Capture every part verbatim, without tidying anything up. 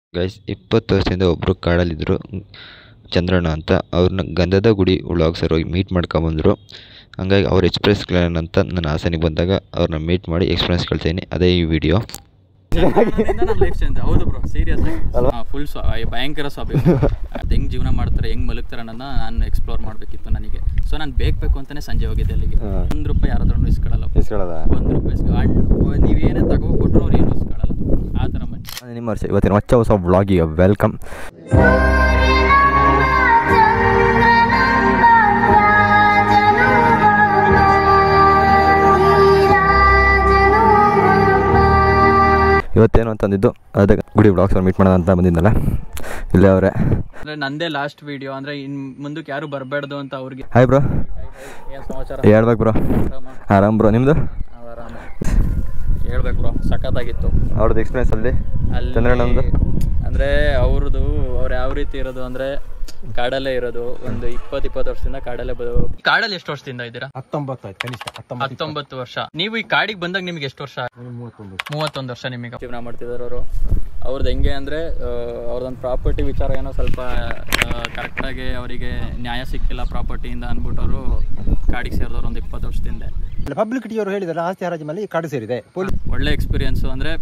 Guys ಇಪ್ಪತ್ತು ವರ್ಷದಿಂದ ಒಬ್ಬರು ಕಾಡಲ್ಲಿದ್ದರು, ಚಂದ್ರಣ್ಣ ಅಂತ. ಅವ್ರನ್ನ ಗಂಧದ ಗುಡಿ ವ್ಲಾಗ್ಸರ್ ಹೋಗಿ ಮೀಟ್ ಮಾಡ್ಕೊಂಬಂದರು. ಹಂಗಾಗಿ ಅವ್ರ ಎಕ್ಸ್ಪ್ರೆಸ್ ಕ್ಲಾನ್ ಅಂತ ನನ್ನ ಹಾಸನಿಗೆ ಬಂದಾಗ ಅವ್ರನ್ನ ಮೀಟ್ ಮಾಡಿ ಎಕ್ಸ್ಪೀರಿಯನ್ಸ್ ಕಳ್ತೀನಿ. ಅದೇ ಈ ವಿಡಿಯೋ. ಹೌದು ಬ್ರೋ, ಸೀರಿಯಸ್ ಫುಲ್ ಭಯಂಕರ ಸ್ವಾಭಿ. ಅದು ಹೆಂಗೆ ಜೀವನ ಮಾಡ್ತಾರೆ, ಹೆಂಗೆ ಮಲಗ್ತಾರೆ ಅನ್ನೋದನ್ನ ನಾನು ಎಕ್ಸ್ಪ್ಲೋರ್ ಮಾಡಬೇಕಿತ್ತು ನನಗೆ. ಸೊ ನಾನು ಬೇಕು ಬೇಕು ಅಂತಾನೆ ಸಂಜೆ ಹೋಗಿದ್ದೆ ಅಲ್ಲಿಗೆ. ಒಂದು ರೂಪಾಯಿ ಯಾರಾದ್ರೂ ಇಸ್ಕೊಳ್ಳಲ್ಲ, ಒಂದು ರೂಪಾಯಿ ಇಸ್ಕೊಳ್ಳ, ನೀವೇನೇ ತಗೋಕೊಟ್ರು ಅವ್ರು ಏನು ಇಸ್ಕೊಳ್ಳಲ್ಲ, ಆ ಥರ ಮನುಷ್ಯ. ನಿಮ್ಮ ಇವತ್ತಿನ ಹೊಸ ಹೊಸ ವ್ಲಾಗಿಗೆ ವೆಲ್ಕಮ್. ಇವತ್ತೇನು ಅಂತಂದಿದ್ದು ಅದೇ ಗುಡಿ ವ್ಲಾಗ್ಸ್ ಮೀಟ್ ಮಾಡೋಣ ಅಂತ ಬಂದಿದ್ದಲ್ಲ, ಇಲ್ಲೇ ಅವರೇ. ಅಂದರೆ ನಂದೇ ಲಾಸ್ಟ್ ವಿಡಿಯೋ, ಅಂದರೆ ಇನ್ನು ಮುಂದಕ್ಕೆ ಯಾರು ಬರಬೇಡ್ದು ಅಂತ ಅವ್ರಿಗೆ. ಹಾಯ್ ಬ್ರೋ, ಏನು ಸಮಾಚಾರ? ಹೇಳ್ಬೇಕು ಬ್ರೋ. ಆರಾಮ್ ಬ್ರೋ, ನಿಮ್ಮದು? ಆರಾಮ ಹೇಳ್ಬೇಕು ಬ್ರೋ, ಸಖತ್ತಾಗಿತ್ತು ಅವ್ರದ್ದು ಎಕ್ಸ್ಪೀರಿಯನ್ಸ್ ಅಲ್ಲಿ ಅಲ್ಲಿ. ಚಂದ್ರಣ್ಣಂದು ಅಂದರೆ ಅವ್ರದ್ದು ಅವ್ರು ಯಾವ ರೀತಿ ಇರೋದು ಅಂದರೆ ಕಾಡಲ್ಲೇ ಇರೋದು. ಒಂದು ಇಪ್ಪತ್ತು ಇಪ್ಪತ್ತು ವರ್ಷದಿಂದ ಕಾಡಲ್ಲೇ ಬರೋ. ಕಾಡಲ್ಲಿ ಎಷ್ಟು ವರ್ಷದಿಂದ ಇದ್ದೀರಾ? ಹತ್ತೊಂಬತ್ತು ಆಯ್ತು ಕನಿಷ್ಠ. ಹತ್ತೊಂಬತ್ತು ವರ್ಷ. ನೀವು ಈ ಕಾಡಿಗೆ ಬಂದಾಗ ನಿಮ್ಗೆ ಎಷ್ಟು ವರ್ಷ? ಮೂವತ್ತೊಂದು ವರ್ಷ ನಿಮಗೆ ಜೀವನ ಮಾಡ್ತಿದ್ದಾರೆ ಅವರು. ಅವ್ರದ್ದು ಹೆಂಗೆ ಅಂದರೆ ಅವ್ರದ್ದೊಂದು ಪ್ರಾಪರ್ಟಿ ವಿಚಾರ ಏನೋ ಸ್ವಲ್ಪ ಕರೆಕ್ಟಾಗಿ ಅವರಿಗೆ ನ್ಯಾಯ ಸಿಕ್ಕಿಲ್ಲ ಪ್ರಾಪರ್ಟಿಯಿಂದ ಅಂದ್ಬಿಟ್ಟು ಅವರು ಕಾಡಿಗೆ ಸೇರಿದವರು ಒಂದು ಇಪ್ಪತ್ತು ವರ್ಷದಿಂದ. ಪಬ್ಲಿಸಿಟಿಯವರು ಹೇಳಿದಾರೆ ಆಸ್ತಿ ಹರಾಜು ಮೇಲೆ ಕಾಡು ಸೇರಿದೆ. ಒಳ್ಳೆ ಎಕ್ಸ್ಪೀರಿಯನ್ಸು. ಅಂದರೆ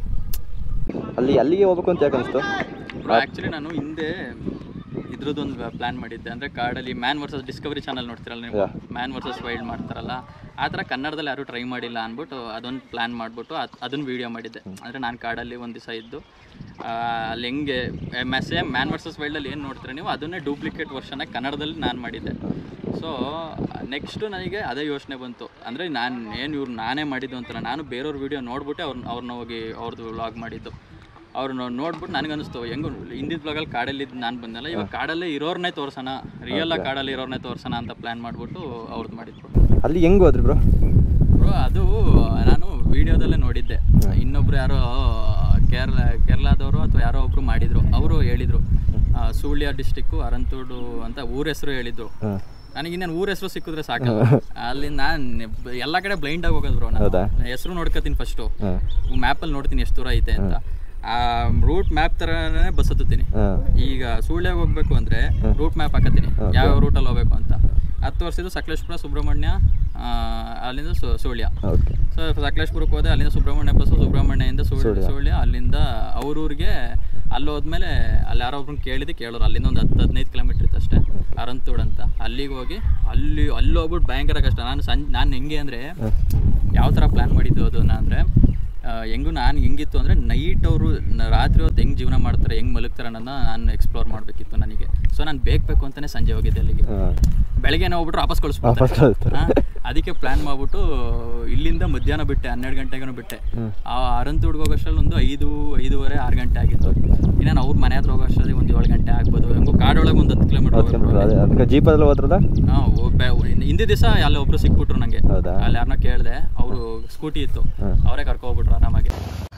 ಅಲ್ಲಿ ಅಲ್ಲಿಗೆ ಹೋಗ್ಬೇಕು ಅಂತ ಯಾಕೆ ಅನಿಸ್ತು? ಆ್ಯಕ್ಚುಲಿ ನಾನು ಹಿಂದೆ ಇದ್ರದ್ದೊಂದು ಪ್ಲ್ಯಾನ್ ಮಾಡಿದ್ದೆ. ಅಂದರೆ ಕಾಡಲ್ಲಿ ಮ್ಯಾನ್ ವರ್ಸಸ್ ಡಿಸ್ಕವರಿ ಚಾನಲ್ ನೋಡ್ತಿರಲ್ಲ ನೀವು, ಮ್ಯಾನ್ ವರ್ಸಸ್ ವೈಲ್ಡ್ ಮಾಡ್ತಾರಲ್ಲ, ಆ ಥರ ಕನ್ನಡದಲ್ಲಿ ಯಾರೂ ಟ್ರೈ ಮಾಡಿಲ್ಲ ಅಂದ್ಬಿಟ್ಟು ಅದೊಂದು ಪ್ಲ್ಯಾನ್ ಮಾಡಿಬಿಟ್ಟು ಅದು ಅದನ್ನು ವೀಡಿಯೋ ಮಾಡಿದ್ದೆ. ಅಂದರೆ ನಾನು ಕಾಡಲ್ಲಿ ಒಂದು ದಿವಸ ಇದ್ದು ಅಲ್ಲಿ ಹೆಂಗೆ ಸೇಮ್ ಮ್ಯಾನ್ ವರ್ಸಸ್ ವೈಲ್ಡಲ್ಲಿ ಏನು ನೋಡ್ತೀರ ನೀವು, ಅದನ್ನೇ ಡೂಪ್ಲಿಕೇಟ್ ವರ್ಷನಾಗಿ ಕನ್ನಡದಲ್ಲಿ ನಾನು ಮಾಡಿದ್ದೆ. ಸೊ ನೆಕ್ಸ್ಟು ನನಗೆ ಅದೇ ಯೋಚನೆ ಬಂತು. ಅಂದರೆ ನಾನು ಏನು ಇವ್ರು ನಾನೇ ಮಾಡಿದ್ದು ಅಂತಲ್ಲ, ನಾನು ಬೇರೆಯವ್ರ ವೀಡಿಯೋ ನೋಡ್ಬಿಟ್ಟೆ ಅವ್ರನ್ನ ಅವ್ರನ್ನ ಹೋಗಿ ಅವ್ರದ್ದು ವ್ಲಾಗ್ ಮಾಡಿದ್ದು. ಅವ್ರನ್ನ ನೋಡ್ಬಿಟ್ಟು ನನಗನ್ನಿಸ್ತು ಹೆಂಗು ಹಿಂದಿನ ಬ್ಲಾಗಲ್ಲಿ ಕಾಡಲ್ಲಿದ್ದು ನಾನು ಬಂದಲ್ಲ, ಇವಾಗ ಕಾಡಲ್ಲೇ ಇರೋರ್ನೇ ತೋರ್ಸೋಣ, ರಿಯಲ್ಲಾಗಿ ಕಾಡಲ್ಲಿ ಇರೋರ್ನೇ ತೋರ್ಸೋಣ ಅಂತ ಪ್ಲ್ಯಾನ್ ಮಾಡಿಬಿಟ್ಟು ಅವ್ರದ್ದು ಮಾಡಿದ್ರು. ಅಲ್ಲಿ ಹೆಂಗೆ ಹೋದ್ರಿ ಬ್ರೋ? ಬ್ರೋ ಅದು ನಾನು ವೀಡಿಯೋದಲ್ಲೇ ನೋಡಿದ್ದೆ. ಇನ್ನೊಬ್ರು ಯಾರೋ ಕೇರಳ ಕೇರಳದವರು ಅಥವಾ ಯಾರೋ ಒಬ್ರು ಮಾಡಿದರು. ಅವರು ಹೇಳಿದರು ಸುಳ್ಯ ಡಿಸ್ಟಿಕ್ಕು ಅರಂತೂಡು ಅಂತ ಊರ ಹೆಸರು ಹೇಳಿದ್ರು. ನನಗೆ ಇನ್ನೇನು ಊರ ಹೆಸರು ಸಿಕ್ಕಿದ್ರೆ ಸಾಕಲ್ಲ. ಅಲ್ಲಿ ನಾನು ಎಲ್ಲ ಕಡೆ ಬ್ಲೈಂಡ್ ಆಗಿ ಹೋಗೋದು ಬ್ರೋ. ನಾನು ಹೆಸರು ನೋಡ್ಕೊತೀನಿ ಫಸ್ಟು, ಮ್ಯಾಪಲ್ಲಿ ನೋಡ್ತೀನಿ ಎಷ್ಟು ದೂರ ಐತೆ ಅಂತ. ಆ ರೂಟ್ ಮ್ಯಾಪ್ ಥರನೇ ಬಸ್ ಹತ್ತೀನಿ. ಈಗ ಸುಳ್ಯಗೆ ಹೋಗ್ಬೇಕು ಅಂದರೆ ರೂಟ್ ಮ್ಯಾಪ್ ಹಾಕತ್ತೀನಿ, ಯಾವ ರೂಟಲ್ಲಿ ಹೋಗ್ಬೇಕು ಅಂತ. ಹತ್ತು ವರ್ಷದ್ದು ಸಕಲೇಶ್ಪುರ ಸುಬ್ರಹ್ಮಣ್ಯ, ಅಲ್ಲಿಂದ ಸುಳ್ಯ. ಸೊ ಸಕಲೇಶ್ಪುರಕ್ಕೆ ಹೋದೆ, ಅಲ್ಲಿಂದ ಸುಬ್ರಹ್ಮಣ್ಯ ಬಸ್ಸು, ಸುಬ್ರಹ್ಮಣ್ಯದಿಂದ ಸುಳ್ಯ ಸುಳ್ಯ ಅಲ್ಲಿಂದ ಅವ್ರೂರಿಗೆ. ಅಲ್ಲಿ ಹೋದ್ಮೇಲೆ ಅಲ್ಲಿ ಯಾರೋ ಒಬ್ರನ್ನ ಕೇಳಿದ್ದು ಕೇಳೋರು, ಅಲ್ಲಿಂದ ಒಂದು ಹತ್ತು ಹದಿನೈದು ಕಿಲೋಮೀಟ್ರ್ ಇತ್ತು ಅಷ್ಟೇ, ಅರಂತೂಡ್ ಅಂತ. ಅಲ್ಲಿಗೆ ಹೋಗಿ ಅಲ್ಲಿ ಅಲ್ಲಿ ಹೋಗ್ಬಿಟ್ಟು ಭಯಂಕರ ಕಷ್ಟ. ನಾನು ಸಂಜೆ ನಾನು ಹೆಂಗೆ ಅಂದರೆ ಯಾವ ಥರ ಪ್ಲ್ಯಾನ್ ಮಾಡಿದ್ದು ಅದನ್ನು ಅಂದರೆ, ಹೆಂಗೂ ನಾನು ಹೆಂಗಿತ್ತು ಅಂದರೆ ನೈಟ್ ಅವರು ರಾತ್ರಿ ಹೊತ್ತು ಹೆಂಗೆ ಜೀವನ ಮಾಡ್ತಾರೆ, ಹೆಂಗೆ ಮಲಗ್ತಾರೆ ಅನ್ನೋದನ್ನ ನಾನು ಎಕ್ಸ್ಪ್ಲೋರ್ ಮಾಡಬೇಕಿತ್ತು ನನಗೆ. ಸೊ ನಾನು ಬೇಕು ಬೇಕು ಅಂತಲೇ ಸಂಜೆ ಹೋಗಿದ್ದೆ ಅಲ್ಲಿಗೆ. ಬೆಳಗ್ಗೆ ಹೋಗ್ಬಿಟ್ರೆ ವಾಪಸ್ ಕಳಿಸ್ಬಿಡ್ತಾರೆ. ಅದಕ್ಕೆ ಪ್ಲ್ಯಾನ್ ಮಾಡಿಬಿಟ್ಟು ಇಲ್ಲಿಂದ ಮಧ್ಯಾಹ್ನ ಬಿಟ್ಟೆ, ಹನ್ನೆರಡು ಗಂಟೆಗೂ ಬಿಟ್ಟೆ. ಆ ಅರಂತೂಡ್ಗೆ ಹೋಗೋಷ್ಟರಲ್ಲಿ ಒಂದು ಐದು ಐದೂವರೆ ಆರು ಗಂಟೆ ಆಗಿತ್ತು. ಇನ್ನೇನು ಅವ್ರ ಮನೆ ಹತ್ರ ಹೋಗೋಷ್ಟರಲ್ಲಿ ಒಂದು ಏಳು ಗಂಟೆ ಆಗ್ಬೋದು. ಹೆಂಗೋ ಕಾಡೊಳಗೆ ಒಂದು ಹತ್ತು ಕಿಲೋಮೀಟರ್ ಜೀಪಲ್ಲಿ ಹೋದ್ರದ. ಹಾಂ, ಹಿಂದಿ ದಿವಸ ಅಲ್ಲಿ ಒಬ್ರು ಸಿಕ್ಬಿಟ್ರು ನನಗೆ. ಅಲ್ಲಿ ಯಾರನ್ನ ಕೇಳಿದೆ, ಅವರು ಸ್ಕೂಟಿ ಇತ್ತು, ಅವರೇ ಕರ್ಕೊಬಿಟ್ರು ಆರಾಮಾಗಿ.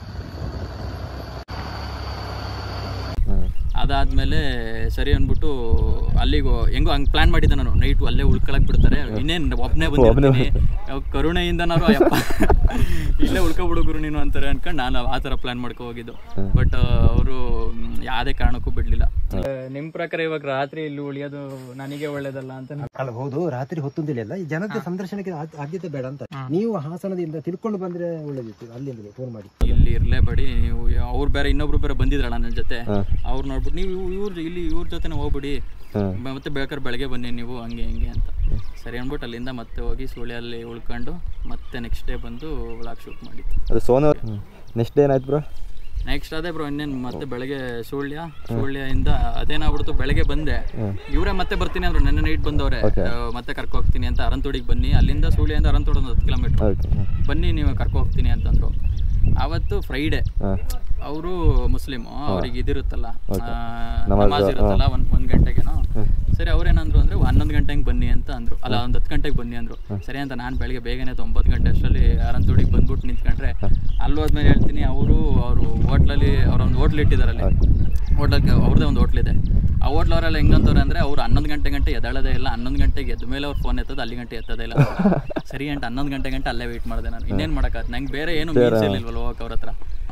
ಅದಾದಮೇಲೆ ಸರಿ ಅಂದ್ಬಿಟ್ಟು ಅಲ್ಲಿಗೆ ಹೆಂಗೋ ಹಂಗೆ ಪ್ಲ್ಯಾನ್ ಮಾಡಿದ್ದೆ ನಾನು. ನೈಟು ಅಲ್ಲೇ ಉಳ್ಕೊಳಕ್ಕೆ ಬಿಡ್ತಾರೆ, ಇನ್ನೇನು ಒಬ್ಬನೇ ಬಂದಿರ್ತೀನಿ, ಕರುಣೆಯಿಂದನಾರು ಅಯ್ಯಪ್ಪ ಇಲ್ಲೇ ಉಳ್ಕೊಬಿಡುಗರು ನೀನು ಅಂತಾರೆ ಅನ್ಕೊಂಡು ನಾನು ಆ ಥರ ಪ್ಲ್ಯಾನ್ ಮಾಡ್ಕೊ ಹೋಗಿದ್ದು. ಬಟ್ ಅವರು ಯಾವುದೇ ಕಾರಣಕ್ಕೂ ಬಿಡಲಿಲ್ಲ. ನಿಮ್ಮ ಪ್ರಕಾರ ಇವಾಗ ರಾತ್ರಿ ಇಲ್ಲಿ ಉಳಿಯೋದು ನನಗೆ ಒಳ್ಳೇದಲ್ಲ ಅಂತ ಅಲ್ಲ, ಹೌದು, ರಾತ್ರಿ ಹೊತ್ತೊಂದಿಲ್ಲ ಈ ಜನತೆ ಸಂದರ್ಶನಕ್ಕೆ ಆದ್ಯತೆ ಬೇಡ ಅಂತ. ನೀವು ಹಾಸನದಿಂದ ತಿಳ್ಕೊಂಡು ಬಂದ್ರೆ ಒಳ್ಳೇದಿತ್ತು. ಅಲ್ಲಿಂದ ಫೋನ್ ಮಾಡಿ ಇಲ್ಲಿ ಇರಲೇಬೇಡಿ ನೀವು. ಅವ್ರು ಬೇರೆ ಇನ್ನೊಬ್ರು ಬೇರೆ ಬಂದಿದ್ರಲ್ಲ ನನ್ನ ಜೊತೆ, ಅವ್ರು ನೋಡ್ಬಿಟ್ಟು ನೀವು ಇವ್ರ ಇಲ್ಲಿ ಇವ್ರ ಜೊತೆನೇ ಹೋಗ್ಬಿಡಿ, ಮತ್ತೆ ಬೇಕಾದ್ರೆ ಬೆಳಗ್ಗೆ ಬನ್ನಿ ನೀವು, ಹಂಗೆ ಹಿಂಗೆ ಅಂತ. ಸರಿ ಅಂದ್ಬಿಟ್ಟು ಅಲ್ಲಿಂದ ಮತ್ತೆ ಹೋಗಿ ಸುಳ್ಯಲ್ಲಿ ಉಳ್ಕೊಂಡು ಮತ್ತೆ ನೆಕ್ಸ್ಟ್ ಡೇ ಬಂದು ವ್ಲಾಗ್ ಶೂಟ್ ಮಾಡಿದ್ದು. ಅದು ಸೋನ ನೆಕ್ಸ್ಟ್ ಡೇ ಏನಾಯ್ತು ಬ್ರೋ? ನೆಕ್ಸ್ಟ್ ಅದೇ ಬ್ರೋ, ಇನ್ನೇನು ಮತ್ತೆ ಬೆಳಗ್ಗೆ ಸುಳ್ಯ ಸುಳ್ಯದಿಂದ ಅದೇನಾಗ್ಬಿಡ್ತು, ಬೆಳಗ್ಗೆ ಬಂದೆ. ಇವರೇ ಮತ್ತೆ ಬರ್ತೀನಿ ಅಂದ್ರು, ನೆನ್ನೆ ನೈಟ್ ಬಂದವ್ರೆ, ಮತ್ತೆ ಕರ್ಕೊ ಹೋಗ್ತೀನಿ ಅಂತ. ಅರಂತೋಡಿಗೆ ಬನ್ನಿ, ಅಲ್ಲಿಂದ ಸುಳ್ಯದಿಂದ ಅರಂತೋಡ್ ಒಂದು ಹತ್ತು ಕಿಲೋಮೀಟ್ರ್ ಬನ್ನಿ, ನೀವು ಕರ್ಕೊ ಹೋಗ್ತೀನಿ ಅಂತಂದ್ರು. ಆವತ್ತು ಫ್ರೈಡೆ, ಅವರು ಮುಸ್ಲಿಮು, ಅವ್ರಿಗೆ ಇದಿರುತ್ತಲ್ಲ ನಮಾಜ್ ಇರುತ್ತಲ್ಲ ಒಂದು ಒಂದು ಗಂಟೆಗೇನೋ. ಸರಿ ಅವ್ರೇನಂದ್ರು ಅಂದರೆ ಹನ್ನೊಂದು ಗಂಟೆಗೆ ಬನ್ನಿ ಅಂತ ಅಂದರು, ಅಲ್ಲ ಒಂದು ಹತ್ತು ಗಂಟೆಗೆ ಬನ್ನಿ ಅಂದರು. ಸರಿ ಅಂತ ನಾನು ಬೆಳಗ್ಗೆ ಬೇಗನೆ ಒಂಬತ್ತು ಗಂಟೆ ಅಷ್ಟರಲ್ಲಿ ಅರಂತೋಡಿಗೆ ಬಂದ್ಬಿಟ್ಟು ನಿಂತ್ಕೊಂಡ್ರೆ, ಅಲ್ಲಿ ಹೋದ್ಮೇಲೆ ಹೇಳ್ತೀನಿ ಅವರು ಅವರು ಹೋಟ್ಲಲ್ಲಿ ಅವರೊಂದು ಹೋಟ್ಲ್ ಇಟ್ಟಿದ್ದಾರೆ. ಅಲ್ಲಿ ಹೋಟ್ಲಲ್ಲಿ ಅವ್ರದ್ದೇ ಒಂದು ಹೋಟ್ಲಿದೆ. ಆ ಹೋಟ್ಲವರೆಲ್ಲ ಹೆಂಗಂತವ್ರೆ ಅಂದರೆ ಅವ್ರು ಹನ್ನೊಂದು ಗಂಟೆ ಗಂಟೆ ಎದ್ದೇಳೋದೇ ಇಲ್ಲ, ಹನ್ನೊಂದು ಗಂಟೆಗೆ ಎದ್ದ ಮೇಲೆ ಅವ್ರು ಫೋನ್ ಎತ್ತೋದು, ಅಲ್ಲಿ ಗಂಟೆ ಎತ್ತೋದೇ ಇಲ್ಲ. ಸರಿ ಅಂತ ಹನ್ನೊಂದು ಗಂಟೆ ಗಂಟೆ ಅಲ್ಲೇ ವೆಯ್ಟ್ ಮಾಡಿದೆ ನಾನು. ಇನ್ನೇನು ಮಾಡೋಕ್ಕಾಗ್ತದೆ, ನಂಗೆ ಬೇರೆ ಏನು ಮೀನ್ಸ್ ಇರಲಿಲ್ವಲ್ಲ ಹೋಗಕ್ಕೆ ಅವ್ರ ಹತ್ರ.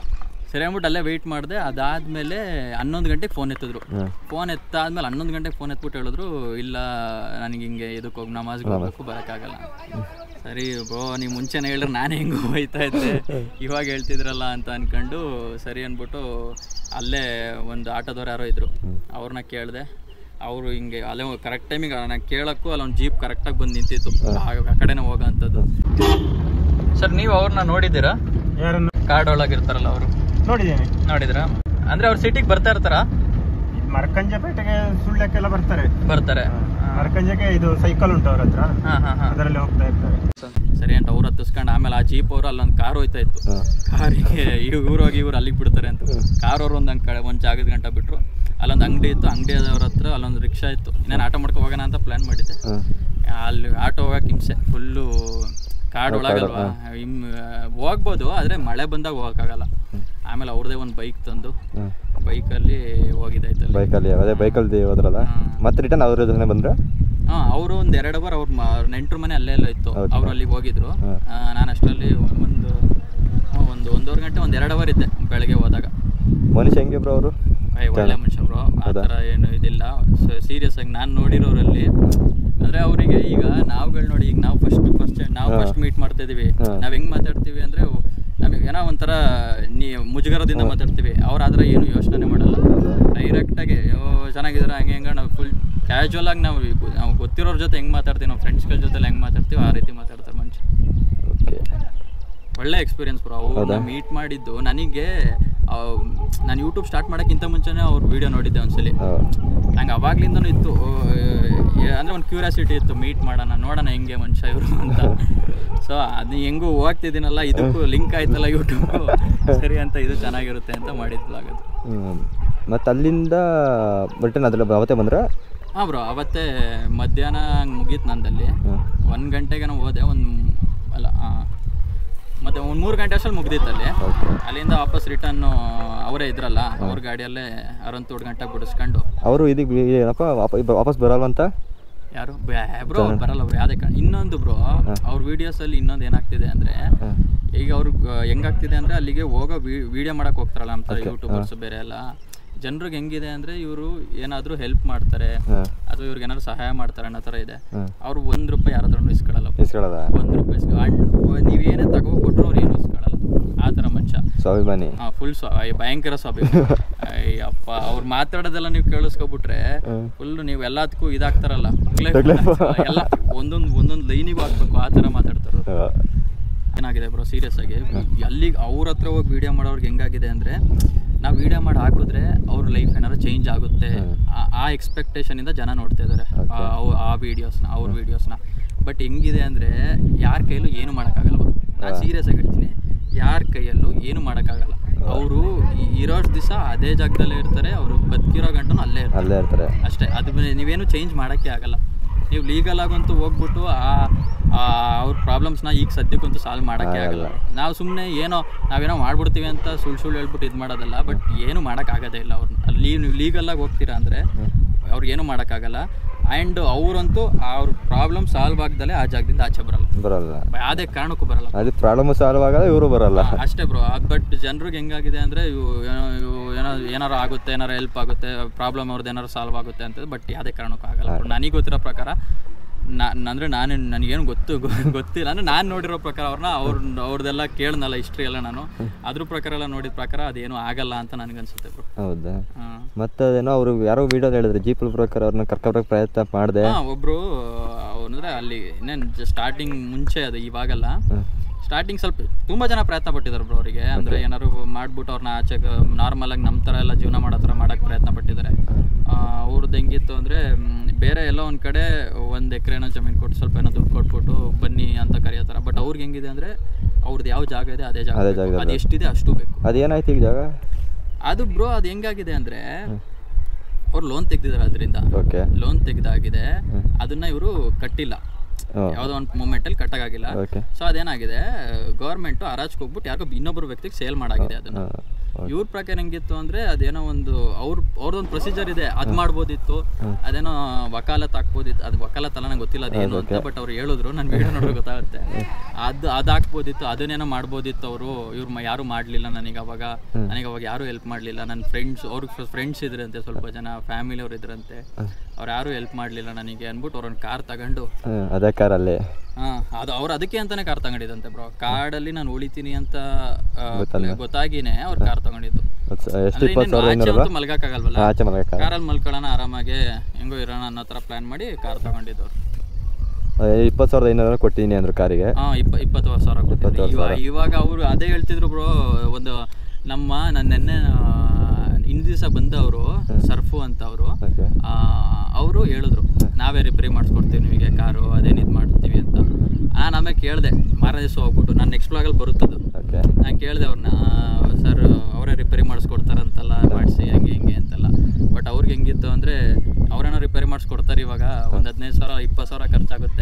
ಸರಿ ಅಂದ್ಬಿಟ್ಟು ಅಲ್ಲೇ ವೆಯ್ಟ್ ಮಾಡಿದೆ. ಅದಾದಮೇಲೆ ಹನ್ನೊಂದು ಗಂಟೆಗೆ ಫೋನ್ ಎತ್ತಿದ್ರು. ಫೋನ್ ಎತ್ತಾದ್ಮೇಲೆ ಹನ್ನೊಂದು ಗಂಟೆಗೆ ಫೋನ್ ಎತ್ಬಿಟ್ಟು ಹೇಳಿದ್ರು, ಇಲ್ಲ ನನಗೆ ಹಿಂಗೆ ಇದಕ್ಕೆ ಹೋಗಿ ನಮಾಜ್ಗೆ ಹೋಗ್ಬೇಕು, ಬರೋಕ್ಕಾಗಲ್ಲ. ಸರಿ ಬ್ರೋ, ನೀವು ಮುಂಚೆನೇ ಹೇಳಿದ್ರೆ ನಾನು ಹೆಂಗೆ ಹೋಯ್ತಾ ಇದ್ದೆ, ಇವಾಗ ಹೇಳ್ತಿದ್ರಲ್ಲ ಅಂತ ಅಂದ್ಕೊಂಡು ಸರಿ ಅಂದ್ಬಿಟ್ಟು ಅಲ್ಲೇ ಒಂದು ಆಟೋದವ್ರು ಯಾರೋ ಇದ್ದರು, ಅವ್ರನ್ನ ಕೇಳಿದೆ. ಅವರು ಹಿಂಗೆ ಅಲ್ಲೇ ಕರೆಕ್ಟ್ ಟೈಮಿಗೆ ನಾನು ಕೇಳೋಕ್ಕೂ ಅಲ್ಲೊಂದು ಜೀಪ್ ಕರೆಕ್ಟಾಗಿ ಬಂದು ನಿಂತಿತ್ತು, ಆ ಕಡೆನೇ ಹೋಗೋಂಥದ್ದು. ಸರ್ ನೀವು ಅವ್ರನ್ನ ನೋಡಿದ್ದೀರಾ? ಯಾರನ್ನು? ಕಾರ್ಡ್ ಒಳಗಿರ್ತಾರಲ್ಲ ಅವರು. ನೋಡಿದ್ದೇನೆ. ನೋಡಿದ್ರಾ? ಅಂದ್ರೆ ಅವ್ರು ಸಿಟಿಗೆ ಬರ್ತಾ ಇರ್ತಾರಾ? ಮರಕಂಜಪೇಟೆಗೆ ಸುಳ್ಯಕ್ಕೆಲ್ಲ ಬರ್ತಾರೆ ಬರ್ತಾರೆ ಮರಕಂಜಕ್ಕೆ ಇದು ಸೈಕಲ್ ಉಂಟು ಅವ್ರ ಹತ್ರ, ಅದರಲ್ಲಿ ಹೋಗ್ತಾ ಇರ್ತಾರೆ. ಸರಿ ಅಂತ ಅವ್ರು ಹತ್ತಿಸ್ಕೊಂಡು ಆಮೇಲೆ ಆ ಜೀಪ್ ಅವರು ಅಲ್ಲೊಂದು ಕಾರ್ ಹೋಯ್ತಾ ಇತ್ತು. ಕಾರಿಗೆ ಇವ್ರು ಹೋಗಿ ಇವ್ರು ಅಲ್ಲಿಗೆ ಬಿಡ್ತಾರೆ ಅಂತ ಕಾರ್ ಅವರು ಒಂದ್ ಕಡೆ ಒಂದ್ ಜಾಗದ ಗಂಟ ಬಿಟ್ರು. ಅಲ್ಲೊಂದು ಅಂಗಡಿ ಇತ್ತು, ಅಂಗಡಿಯವ್ರ ಹತ್ರ ಅಲ್ಲೊಂದು ರಿಕ್ಷಾ ಇತ್ತು. ಇನ್ನೇನು ಆಟೋ ಮಾಡ್ಕೊ ಹೋಗೋಣ ಅಂತ ಪ್ಲಾನ್ ಮಾಡಿದ್ದೆ. ಅಲ್ಲಿ ಆಟೋ ಹೋಗಕ್ಕೆ ಹಿಂಸೆ, ಫುಲ್ಲು ಕಾಡ್ ಒಳಗಲ್ವಾ, ಹಿಮ್ ಹೋಗ್ಬೋದು ಆದರೆ ಮಳೆ ಬಂದಾಗ ಹೋಗೋಕ್ಕಾಗಲ್ಲ. ಆಮೇಲೆ ಅವ್ರದೇ ಒಂದು ಬೈಕ್ ತಂದು ಬೈಕಲ್ಲಿ ಹೋಗಿದ್ದಾಯ್ತು. ಬೈಕಲ್ಲಿ ಅದೇ ಬೈಕಲ್ಲಿ ಹೋದ್ರಲ್ಲ, ಮತ್ತೆ ರಿಟರ್ನ್ ಅವ್ರ ಜೊತೆ ಬಂದ್ರೆ? ಹಾಂ, ಅವರು ಒಂದು ಎರಡು ಬಾರ್ ಅವ್ರ ನೆಂಟ್ರ ಮನೆ ಅಲ್ಲೇ ಎಲ್ಲ ಇತ್ತು, ಅವ್ರು ಅಲ್ಲಿಗೆ ಹೋಗಿದ್ರು. ನಾನು ಅಷ್ಟರಲ್ಲಿ ಒಂದು ಒಂದು ಒಂದೂವರೆ ಗಂಟೆ ಒಂದು ಎರಡು ಅವರ್ ಇದ್ದೆ ಬೆಳಗ್ಗೆ ಹೋದಾಗ. ಮನುಷ್ಯ ಹೆಂಗೆ ಬ್ರೋ ಅವರು? ಒಳ್ಳೆ ಮನುಷ್ಯ ಬ್ರೋ, ಆ ಥರ ಏನು ಇದಿಲ್ಲ. ಸೀರಿಯಸ್ ಆಗಿ ನಾನು ನೋಡಿರೋರಲ್ಲಿ ಅಂದರೆ ಅವರಿಗೆ ಈಗ ನಾವುಗಳು ನೋಡಿ, ಈಗ ನಾವು ಫಸ್ಟ್ ಫಸ್ಟ್ ನಾವು ಫಸ್ಟ್ ಮೀಟ್ ಮಾಡ್ತಾ ಇದೀವಿ, ನಾವು ಹೆಂಗೆ ಮಾತಾಡ್ತೀವಿ ಅಂದರೆ ನಮಗೆ ಏನೋ ಒಂಥರ ನೀ ಮುಜುಗರದಿಂದ ಮಾತಾಡ್ತೀವಿ. ಅವ್ರು ಆದ್ರೆ ಏನು ಯೋಚನೆ ಮಾಡಲ್ಲ, ಡೈರೆಕ್ಟಾಗಿ ಚೆನ್ನಾಗಿದ್ದಾರೆ ಹಂಗೆ ಹೆಂಗೆ ನಾವು ಫುಲ್ ಕ್ಯಾಶುವಲ್ ಆಗಿ ನಾವು ನಾವು ಗೊತ್ತಿರೋರ ಜೊತೆ ಹೆಂಗೆ ಮಾತಾಡ್ತೀವಿ, ನಾವು ಫ್ರೆಂಡ್ಸ್ಗಳ ಜೊತೆ ಹೆಂಗೆ ಮಾತಾಡ್ತೀವಿ ಆ ರೀತಿ ಮಾತಾಡ್ತಾರೆ ಮನುಷ್ಯ. ಒಳ್ಳೆ ಎಕ್ಸ್ಪೀರಿಯನ್ಸ್ ಬ್ರೋ. ಅವ್ರನ್ನ ಮೀಟ್ ಮಾಡಿದ್ದು ನನಗೆ, ನಾನು ಯೂಟ್ಯೂಬ್ ಸ್ಟಾರ್ಟ್ ಮಾಡೋಕ್ಕಿಂತ ಮುಂಚೆನೇ ಅವ್ರ ವೀಡಿಯೋ ನೋಡಿದ್ದೆ ಒಂದ್ಸಲಿ. ನಂಗೆ ಅವಾಗ್ಲಿಂದನೂ ಇತ್ತು, ಅಂದರೆ ಒಂದು ಕ್ಯೂರಿಯಾಸಿಟಿ ಇತ್ತು, ಮೀಟ್ ಮಾಡೋಣ ನೋಡೋಣ ಹೆಂಗೆ ಮನುಷ್ಯ ಇವರು ಅಂತ. ಸೊ ಅದು ಹೆಂಗೂ ಹೋಗ್ತಿದ್ದೀನಲ್ಲ, ಇದಕ್ಕೂ ಲಿಂಕ್ ಆಯ್ತಲ್ಲ ಯೂಟ್ಯೂಬ್, ಸರಿ ಅಂತ ಇದು ಚೆನ್ನಾಗಿರುತ್ತೆ ಅಂತ ಮಾಡಿದ್ಲಾಗದು. ಮತ್ತು ಅಲ್ಲಿಂದ ರಿಟರ್ನ್ ಅದ್ರಲ್ಲಿ ಅವತ್ತೇ ಬಂದ್ರೆ? ಹಾಂ ಬ್ರೋ, ಅವತ್ತೇ ಮಧ್ಯಾಹ್ನ ಹಂಗೆ ಮುಗೀತು ನಂದಲ್ಲಿ. ಒಂದು ಗಂಟೆಗೆ ನಾವು ಹೋದೆ, ಒಂದು ಅಲ್ಲ ಮತ್ತೆ ಒಂದು ಮೂರು ಗಂಟೆ ಅಷ್ಟಲ್ಲಿ ಮುಗ್ದಿತ್ತಲ್ಲಿ. ಅಲ್ಲಿಂದ ವಾಪಸ್ ರಿಟರ್ನ್ ಅವರೇ ಇದ್ರಲ್ಲ, ಅವ್ರ ಗಾಡಿಯಲ್ಲೇ ಅರವತ್ತೇಳು ಗಂಟೆಗೆ ಬಿಡಿಸ್ಕೊಂಡು. ಅವರು ಇದಕ್ಕೆ ಏನಪ್ಪ ವಾಪಸ್ ಬರಲ್ವಂತ? ಯಾರು ಬ್ರೋ? ಬರಲ್ಲ ಬ್ರೋ, ಯಾವುದೇ ಕಾರಣ. ಇನ್ನೊಂದು ಬ್ರೋ, ಅವ್ರ ವೀಡಿಯೋಸಲ್ಲಿ ಇನ್ನೊಂದು ಏನಾಗ್ತಿದೆ ಅಂದರೆ, ಈಗ ಅವ್ರಿಗೆ ಹೆಂಗಾಗ್ತಿದೆ ಅಂದರೆ ಅಲ್ಲಿಗೆ ಹೋಗೋ ವೀಡಿಯೋ ಮಾಡೋಕೆ ಹೋಗ್ತಾರಲ್ಲ ನಮ್ಮ ಥರ ಯೂಟ್ಯೂಬರ್ಸ್ ಬೇರೆ ಎಲ್ಲ ಜನರಿಗೆ ಹೆಂಗಿದೆ ಅಂದರೆ, ಇವರು ಏನಾದರೂ ಹೆಲ್ಪ್ ಮಾಡ್ತಾರೆ ಅಥವಾ ಇವ್ರಿಗೆ ಏನಾದ್ರು ಸಹಾಯ ಮಾಡ್ತಾರೆ ಅನ್ನೋ ಥರ ಇದೆ. ಅವ್ರು ಒಂದು ರೂಪಾಯಿ ಯಾರಾದ್ರೂ ಇಸ್ಕೊಳ್ಳಲ್ಲ, ಇಸ್ಕೊಳ್ಳಲ್ಲ ಒಂದು ರೂಪಾಯಿ ಇಸ್ಕೊಳ್ಳ. ನೀವೇನೇ ತಗೋ ಕೊಟ್ಟರು ಅವ್ರು ಏನು ಇಸ್ಕೊಳ್ಳಲ್ಲ, ಆ ಥರ ಮನುಷ್ಯ. ಸ್ವಾಭಿಮಾನಿ. ಹಾಂ, ಫುಲ್ ಸ್ವ ಭಯಂಕರ ಸ್ವಾಭಿಮಾನಿ. ಅಯ್ಯಪ್ಪ, ಅವ್ರು ಮಾತಾಡೋದೆಲ್ಲ ನೀವು ಕೇಳಿಸ್ಕೊಬಿಟ್ರೆ ಫುಲ್ಲು ನೀವು ಎಲ್ಲದಕ್ಕೂ ಇದಾಗ್ತಾರಲ್ಲ, ಎಲ್ಲ ಒಂದೊಂದು ಒಂದೊಂದು ಲೈನಿಗೂ ಹಾಕ್ಬೇಕು, ಆ ಥರ ಮಾತಾಡ್ತಾರೆ. ಏನಾಗಿದೆ ಬ್ರೋ ಸೀರಿಯಸ್ ಆಗಿ, ಅಲ್ಲಿಗೆ ಅವ್ರ ಹತ್ರ ಹೋಗಿ ವೀಡಿಯೋ ಮಾಡೋರ್ಗೆ ಹೆಂಗಾಗಿದೆ ಅಂದರೆ, ನಾವು ವೀಡಿಯೋ ಮಾಡಿ ಹಾಕಿದ್ರೆ ಅವ್ರ ಲೈಫ್ ಏನಾದ್ರು ಚೇಂಜ್ ಆಗುತ್ತೆ ಆ ಎಕ್ಸ್ಪೆಕ್ಟೇಷನಿಂದ ಜನ ನೋಡ್ತಾ ಇದ್ದಾರೆ ಆ ವೀಡಿಯೋಸ್ನ, ಅವ್ರ ವೀಡಿಯೋಸ್ನ. ಬಟ್ ಹೆಂಗಿದೆ ಅಂದರೆ, ಯಾರ ಕೈಯಲ್ಲೂ ಏನು ಮಾಡೋಕ್ಕಾಗಲ್ಲ ಅವರು. ನಾನು ಸೀರಿಯಸ್ ಆಗಿ ಹೇಳ್ತೀನಿ, ಯಾರ ಕೈಯಲ್ಲೂ ಏನು ಮಾಡೋಕ್ಕಾಗಲ್ಲ. ಅವರು ಇರೋಷ್ಟು ದಿವಸ ಅದೇ ಜಾಗದಲ್ಲೇ ಇರ್ತಾರೆ, ಅವರು ಬದುಕಿರೋ ಗಂಟನೂ ಅಲ್ಲೇ ಅಲ್ಲೇ ಇರ್ತಾರೆ ಅಷ್ಟೇ. ಅದು ನೀವೇನು ಚೇಂಜ್ ಮಾಡೋಕ್ಕೆ ಆಗಲ್ಲ. ನೀವು ಲೀಗಲ್ ಆಗಂತೂ ಹೋಗ್ಬಿಟ್ಟು ಆ ಅವ್ರ ಪ್ರಾಬ್ಲಮ್ಸ್ನ ಈಗ ಸದ್ಯಕ್ಕಂತೂ ಸಾಲ್ವ್ ಮಾಡೋಕ್ಕೆ ಆಗಲ್ಲ. ನಾವು ಸುಮ್ಮನೆ ಏನೋ ನಾವೇನೋ ಮಾಡ್ಬಿಡ್ತೀವಿ ಅಂತ ಸುಳ್ಳು ಸುಳ್ಳು ಹೇಳ್ಬಿಟ್ಟು ಇದು ಮಾಡೋದಲ್ಲ. ಬಟ್ ಏನು ಮಾಡೋಕ್ಕಾಗೋದೇ ಇಲ್ಲ ಅವ್ರನ್ನ. ಅಲ್ಲಿ ನೀವು ಲೀಗಲಾಗಿ ಹೋಗ್ತೀರಾ ಅಂದರೆ ಅವ್ರಿಗೇನು ಮಾಡೋಕ್ಕಾಗಲ್ಲ. ಆ್ಯಂಡ್ ಅವರಂತೂ ಅವ್ರ ಪ್ರಾಬ್ಲಮ್ ಸಾಲ್ವ್ ಆಗ್ದಲೇ ಆ ಜಾಗದಿಂದ ಆಚೆ ಬರಲ್ಲ ಬರಲ್ಲ ಯಾವುದೇ ಕಾರಣಕ್ಕೂ ಬರಲ್ಲ. ಅದು ಪ್ರಾಬ್ಲಮ್ ಸಾಲ್ವ್ ಆಗಲ್ಲ, ಇವರು ಬರಲ್ಲ ಅಷ್ಟೇ ಬ್ರೋ. ಬಟ್ ಜನರಿಗೆ ಹೆಂಗಾಗಿದೆ ಅಂದರೆ, ಇವು ಏನೋ ಇವು ಏನೋ ಏನಾರು ಆಗುತ್ತೆ, ಏನಾರು ಹೆಲ್ಪ್ ಆಗುತ್ತೆ, ಪ್ರಾಬ್ಲಮ್ ಅವ್ರದ್ದು ಏನಾರು ಸಾಲ್ವ್ ಆಗುತ್ತೆ ಅಂತ. ಬಟ್ ಯಾವುದೇ ಕಾರಣಕ್ಕೂ ಆಗಲ್ಲ. ನನಗೆ ಗೊತ್ತಿರೋ ಪ್ರಕಾರ ನಾ ಅಂದರೆ ನಾನು ನನಗೇನು ಗೊತ್ತು ಗೊತ್ತಿಲ್ಲ ಅಂದರೆ, ನಾನು ನೋಡಿರೋ ಪ್ರಕಾರ ಅವ್ರನ್ನ ಅವ್ರ ಅವ್ರದ್ದೆಲ್ಲ ಕೇಳ್ನಲ್ಲ ಹಿಸ್ಟ್ರಿ ಎಲ್ಲ, ನಾನು ಅದ್ರ ಪ್ರಕಾರ ಎಲ್ಲ ನೋಡಿದ ಪ್ರಕಾರ ಅದೇನು ಆಗಲ್ಲ ಅಂತ ನನಗನ್ಸುತ್ತೆ ಬ್ರೋ. ಹೌದಾ? ಮತ್ತೆ ಅದೇನೋ ಅವರು ಯಾರೋ ವೀಡಿಯೋ ಹೇಳಿದ್ರೆ ಜೀಪ್ ಪ್ರಕಾರ ಅವ್ರನ್ನ ಕರ್ಕೊಬರಕ್ಕೆ ಪ್ರಯತ್ನ ಮಾಡಿದೆ. ಹಾಂ, ಒಬ್ಬರು ಅಂದರೆ ಅಲ್ಲಿ ಇನ್ನೇನು ಸ್ಟಾರ್ಟಿಂಗ್ ಮುಂಚೆ ಅದು, ಇವಾಗಲ್ಲ ಸ್ಟಾರ್ಟಿಂಗ್ ಸ್ವಲ್ಪ ತುಂಬ ಜನ ಪ್ರಯತ್ನ ಪಟ್ಟಿದ್ದಾರೆ ಬ್ರೋ ಅವರಿಗೆ. ಅಂದರೆ ಏನಾದ್ರು ಮಾಡಿಬಿಟ್ಟು ಅವ್ರನ್ನ ಆಚೆ ನಾರ್ಮಲಾಗಿ ನಮ್ಮ ಥರ ಎಲ್ಲ ಜೀವನ ಮಾಡೋ ಥರ ಮಾಡೋಕ್ಕೆ ಪ್ರಯತ್ನ ಪಟ್ಟಿದ್ದಾರೆ. ಅವ್ರದ್ದು ಹೆಂಗಿತ್ತು ಅಂದರೆ, ಬೇರೆ ಎಲ್ಲೋ ಒಂದು ಕಡೆ ಒಂದು ಎಕರೆನೋ ಜಮೀನು ಕೊಟ್ಟು ಸ್ವಲ್ಪ ಏನೋ ದುಡ್ಡು ಕೊಟ್ಬಿಟ್ಟು ಬನ್ನಿ ಅಂತ ಕರೆಯೋತಾರೆ. ಬಟ್ ಅವ್ರಿಗೆ ಹೆಂಗಿದೆ ಅಂದರೆ, ಅವ್ರದ್ದು ಯಾವ ಜಾಗ ಇದೆ ಅದೇ ಜಾಗ, ಅದು ಎಷ್ಟಿದೆ ಅಷ್ಟು ಬೇಕು. ಅದೇನಾಯ್ತು ಈಗ ಜಾಗ? ಅದು ಬ್ರೋ ಅದು ಹೆಂಗಾಗಿದೆ ಅಂದರೆ, ಅವ್ರು ಲೋನ್ ತೆಗ್ದಿದ್ದಾರೆ, ಅದರಿಂದ ಲೋನ್ ತೆಗ್ದಾಗಿದೆ, ಅದನ್ನ ಇವರು ಕಟ್ಟಿಲ್ಲ, ಯಾವುದೋ ಒಂದು ಮೂಮೆಂಟಲ್ಲಿ ಕಟ್ಟಾಗಿಲ್ಲ. ಸೊ ಅದೇನಾಗಿದೆ, ಗೌರ್ಮೆಂಟು ಹರಾಜ್ಗೆ ಹೋಗ್ಬಿಟ್ಟು ಯಾರಿಗೋ ಇನ್ನೊಬ್ಬರು ವ್ಯಕ್ತಿಗೆ ಸೇಲ್ ಮಾಡಾಗಿದೆ ಅದನ್ನು. ಇವ್ರ ಪ್ರಕಾರ ಹೆಂಗಿತ್ತು ಅಂದರೆ, ಅದೇನೋ ಒಂದು ಅವ್ರ ಅವ್ರದ್ದೊಂದು ಪ್ರೊಸೀಜರ್ ಇದೆ, ಅದು ಮಾಡ್ಬೋದಿತ್ತು, ಅದೇನೋ ವಕಾಲತ್ ಹಾಕ್ಬೋದಿತ್ತು, ಅದು ವಕಾಲತ್ ಅಲ್ಲ ನಂಗೆ ಗೊತ್ತಿಲ್ಲ ಅದೇನು ಅಂತ, ಬಟ್ ಅವ್ರು ಹೇಳಿದ್ರು, ನನ್ನ ವಿಡಿಯೋ ನೋಡಿದ್ರೆ ಗೊತ್ತಾಗುತ್ತೆ. ಅದು ಅದು ಹಾಕ್ಬೋದಿತ್ತು, ಅದನ್ನೇನೋ ಮಾಡ್ಬೋದಿತ್ತು ಅವರು. ಇವ್ರು ಯಾರು ಮಾಡಲಿಲ್ಲ ನನಗೆ ಅವಾಗ, ನನಗೆ ಅವಾಗ ಯಾರು ಹೆಲ್ಪ್ ಮಾಡಲಿಲ್ಲ. ನನ್ನ ಫ್ರೆಂಡ್ಸ್, ಅವ್ರಿಗೆ ಫ್ರೆಂಡ್ಸ್ ಇದ್ರಂತೆ, ಸ್ವಲ್ಪ ಜನ ಫ್ಯಾಮಿಲಿ ಅವ್ರು ಇದ್ರಂತೆ, ಅವ್ರು ಯಾರು ಹೆಲ್ಪ್ ಮಾಡಲಿಲ್ಲ ನನಗೆ ಅಂದ್ಬಿಟ್ಟು ಅವ್ರೊಂದು ಕಾರ್ ತಗೊಂಡು ಅದೇ ಕಾರಲ್ಲಿ ಹಾಂ ಅದು ಅವ್ರು ಅದಕ್ಕೆ ಅಂತಾನೆ ಕಾರ್ ತಗೊಂಡಿದ್ದಂತೆ ಬ್ರೋ. ಕಾಡಲ್ಲಿ ನಾನು ಉಳಿತೀನಿ ಅಂತ ಗೊತ್ತಾಗಿನೇ ಅವ್ರು ಕಾರ್ ತಗೊಂಡಿದ್ದು. ಮಲ್ಗಕ್ಕಾಗಲ್ವಲ್ಲ, ಕಾರಲ್ಲಿ ಮಲ್ಕೊಳ್ಳೋಣ ಆರಾಮಾಗಿ ಹೆಂಗೋ ಇರೋಣ ಅನ್ನೋ ಥರ ಪ್ಲಾನ್ ಮಾಡಿ ಕಾರ್ ತಗೊಂಡಿದ್ದವ್ರು. ಇಪ್ಪತ್ತು ಸಾವಿರದ ಐನೂರು ಕೊಟ್ಟಿದ್ದೀನಿ ಅಂದ್ರು ಕಾರಿಗೆ. ಹಾಂ ಇಪ್ಪ ಇಪ್ಪತ್ತು ಸಾವಿರ ಕೊಟ್ಟಿದ್ರು. ಇವಾಗ ಇವಾಗ ಅವರು ಅದೇ ಹೇಳ್ತಿದ್ರು ಬ್ರೋ. ಒಂದು ನಮ್ಮ ನನ್ನ ನೆನ್ನೆ ಹಿಂದಿನ ದಿವಸ ಬಂದವರು ಸರ್ಫು ಅಂತ ಅವರು ಅವರು ಹೇಳಿದ್ರು, ನಾವೇ ರಿಪೇರಿ ಮಾಡಿಸ್ಕೊಡ್ತೀವಿ ನಿಮಗೆ ಕಾರು, ಅದೇನು ಇದು ಮಾಡ್ತೀವಿ ಅಂತ. ನಾನು ಆಮೇಲೆ ಕೇಳಿದೆ ಮಾರನೇ ದಿವಸ ಹೋಗ್ಬಿಟ್ಟು, ನಾನು ನೆಕ್ಸ್ಟ್ ಬ್ಲಾಗಲ್ಲಿ ಬರುತ್ತದು, ನಾನು ಕೇಳಿದೆ ಅವ್ರನ್ನ, ಸರ್ ಅವರೇ ರಿಪೇರಿ ಮಾಡಿಸ್ಕೊಡ್ತಾರಂತಲ್ಲ, ಮಾಡಿಸಿ ಹೆಂಗೆ ಹೆಂಗೆ ಅಂತೆಲ್ಲ. ಬಟ್ ಅವ್ರಿಗೆ ಹೆಂಗಿತ್ತು ಅಂದರೆ ಅವರೇನೋ ರಿಪೇರಿ ಮಾಡಿಸ್ಕೊಡ್ತಾರೆ, ಇವಾಗ ಒಂದು ಹದಿನೈದು ಸಾವಿರ ಇಪ್ಪತ್ತು ಸಾವಿರ ಖರ್ಚಾಗುತ್ತೆ.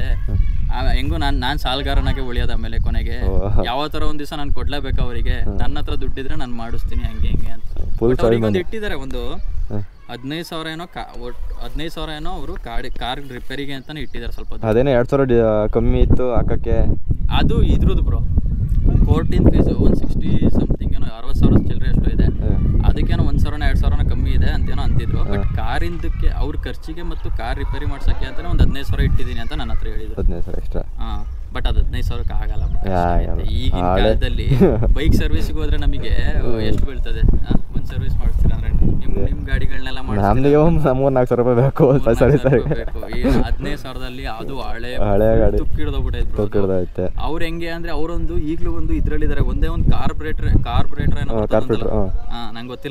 ಹೆಂಗೂ ನಾನು ನಾನು ಸಾಲಗಾರನಾಗೆ ಉಳಿಯೋದು ಆಮೇಲೆ ಕೊನೆಗೆ ಯಾವ ಥರ ಒಂದು ದಿವಸ ನಾನು ಕೊಡಲೇಬೇಕು ಅವರಿಗೆ, ನನ್ನ ಹತ್ರ ದುಡ್ಡಿದ್ರೆ ನಾನು ಮಾಡಿಸ್ತೀನಿ ಹಂಗೆ ಹಿಂಗೆ ಅಂತ. ಅವ್ರಿಗೊಂದು ಇಟ್ಟಿದ್ದಾರೆ, ಒಂದು ಹದಿನೈದು ಸಾವಿರ ಏನೋ ಕಾ ಒಟ್ಟು ಹದಿನೈದು ಸಾವಿರ ಏನೋ ಅವರು ಕಾಡಿ ಕಾರ್ ರಿಪೇರಿಗೆ ಅಂತಾನೆ ಇಟ್ಟಿದ್ದಾರೆ. ಸ್ವಲ್ಪ ಅದೇನೋ ಎರಡು ಸಾವಿರ ಕಮ್ಮಿ ಇತ್ತು ಹಾಕಕ್ಕೆ. ಅದು ಇದ್ರದ್ದು ಬ್ರೋ, ಕೋರ್ಟಿನ ಫೀಸು ಒಂದು ಸಿಕ್ಸ್ಟಿ ಸಮಥಿಂಗ್ ಏನೋ, ಅರವತ್ತು ಸಾವಿರ ಚಿಲ್ಲರೆ ಎಷ್ಟು ಇದೆ, ಅದಕ್ಕೇನೋ ಒಂದು ಸಾವಿರನ ಎರಡು ಸಾವಿರನ ಕಮ್ಮಿ ಇದೆ ಅಂತೇನೋ ಅಂತಿದ್ರು. ಬಟ್ ಕಾರಿಂದಕ್ಕೆ ಅವ್ರ ಖರ್ಚಿಗೆ ಮತ್ತು ಕಾರ್ ರಿಪೇರಿ ಮಾಡ್ಸೋಕ್ಕೆ ಅಂತಾನೆ ಒಂದು ಹದಿನೈದು ಸಾವಿರ ಇಟ್ಟಿದ್ದೀನಿ ಅಂತ ನನ್ನ ಹತ್ರ ಹೇಳಿದ್ರು. ಹದಿನೈದು ಸಾವಿರ ಎಕ್ಸ್ಟ್ರಾ. ಹಾಂ ಬಟ್ ಅದು ಹದಿನೈದು ಸಾವಿರಕ್ಕೆ ಆಗಲ್ಲ. ಈಗಿನ ಕಾಲದಲ್ಲಿ ಬೈಕ್ ಸರ್ವಿಸ್ಗೆ ಹೋದ್ರೆ ನಮಗೆ ಎಷ್ಟು ಬೀಳ್ತದೆ? ಒಂದು ಸರ್ವಿಸ್ ಮಾಡ್ತೀರಾ ಅಂದ್ರೆ ನಿಮ್ಮ ನಿಮ್ಮ ಗಾಡಿಗಳನ್ನೆಲ್ಲ ನಮಗೆ ಮೂರು ನಾಲ್ಕು ಸಾವಿರ ರೂಪಾಯಿ ಬೇಕು ಬೇಕು. ಈ ಹದಿನೈದು ಸಾವಿರದಲ್ಲಿ ಅದು ಹಳೆ ಹಳೆ ಗಾಡಿ ತುಕ್ಕಿಡ್ದೋಗ್ಬಿಟ್ಟೈತೆ. ಅವ್ರು ಹೆಂಗೆ ಅಂದ್ರೆ ಅವರೊಂದು ಈಗಲೂ ಒಂದು ಇದ್ರಲ್ಲಿದ್ದಾರೆ, ಒಂದೇ ಒಂದು ಕಾರ್ಪೊರೇಟರ್ ಕಾರ್ಪೊರೇಟರ್ ಏನೋ ಹಾ ನಂಗೆ ಗೊತ್ತಿಲ್ಲ,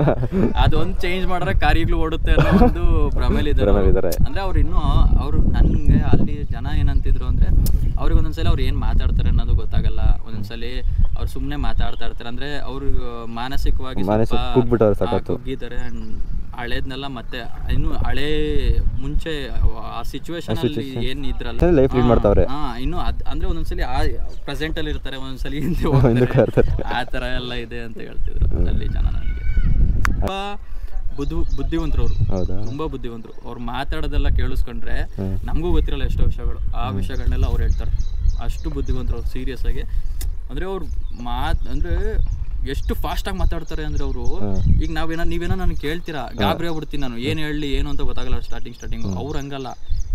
ಅದೊಂದು ಚೇಂಜ್ ಮಾಡಿದ್ರೆ ಕಾರ್ ಈಗಲೂ ಓಡುತ್ತೆ ಅನ್ನೋ ಒಂದು ಭ್ರಮೆಲಿದ್ದಾರೆ. ಅಂದ್ರೆ ಅವ್ರು ಇನ್ನೂ ಅವ್ರು ನನ್ಗೆ ಅಲ್ಲಿ ಜನ ಏನಂತಿದ್ರು ಅಂದ್ರೆ, ಅವ್ರಿಗೆ ಒಂದೊಂದ್ಸಲ ಅವ್ರು ಏನು ಮಾತಾಡ್ತಾರೆ ಅನ್ನೋದು ಗೊತ್ತಾಗಲ್ಲ. ಒಂದೊಂದ್ಸಲಿ ಅವ್ರು ಸುಮ್ಮನೆ ಮಾತಾಡ್ತಾ ಇರ್ತಾರೆ, ಅಂದ್ರೆ ಅವ್ರು ಮಾನಸಿಕವಾಗಿ ಕುಗ್ಗಿದ್ದಾರೆ. ಹಳೇದ್ನೆಲ್ಲ ಮತ್ತೆ ಇನ್ನು ಹಳೇ ಮುಂಚೆ ಆ ಸಿಚುವೇಶನ್ ಅಲ್ಲಿ ಏನ್ ಇದ್ರಲ್ಲ ಲೈಫ್ ಲೀಡ್ ಮಾಡ್ತಾವ್ರೆ. ಹಾ ಇನ್ನು ಅದ್ ಅಂದ್ರೆ ಒಂದೊಂದ್ಸಲಿ ಆ ಪ್ರೆಸೆಂಟ್ ಅಲ್ಲಿ ಇರ್ತಾರೆ, ಒಂದೊಂದ್ಸಲಿ ಹಿಂದೆ ಹೋಗ್ತಾರೆ, ಆ ತರ ಎಲ್ಲ ಇದೆ ಅಂತ ಹೇಳ್ತಿದ್ರು ಅಲ್ಲಿ ಜನ. ನನಗೆ ತುಂಬಾ ಬುದ್ಧಿ ಬುದ್ಧಿವಂತರು ಅವರು, ತುಂಬಾ ಬುದ್ಧಿವಂತರು. ಅವ್ರು ಮಾತಾಡೋದೆಲ್ಲ ಕೇಳಿಸ್ಕೊಂಡ್ರೆ ನಮಗೂ ಗೊತ್ತಿರಲ್ಲ ಎಷ್ಟೋ ವಿಷಯಗಳು, ಆ ವಿಷಯಗಳನ್ನೆಲ್ಲ ಅವ್ರು ಹೇಳ್ತಾರೆ. ಅಷ್ಟು ಬುದ್ಧಿವಂತರು ಅವ್ರು, ಸೀರಿಯಸ್ ಆಗಿ. ಅಂದ್ರೆ ಅವ್ರು ಮಾತ್ ಅಂದ್ರೆ ಎಷ್ಟು ಫಾಸ್ಟ್ ಆಗಿ ಮಾತಾಡ್ತಾರೆ ಅಂದ್ರೆ ಅವರು. ಈಗ ನಾವೇನೋ ನೀವೇನೋ ನನಗೆ ಕೇಳ್ತೀರಾ, ಗಾಬರಿ ಆಗ್ಬಿಡ್ತೀನಿ ನಾನು, ಏನು ಹೇಳಿ ಏನು ಅಂತ ಗೊತ್ತಾಗಲ್ಲ ಸ್ಟಾರ್ಟಿಂಗ್ ಸ್ಟಾರ್ಟಿಂಗ್ ಅವ್ರು ಹಂಗಲ್ಲ,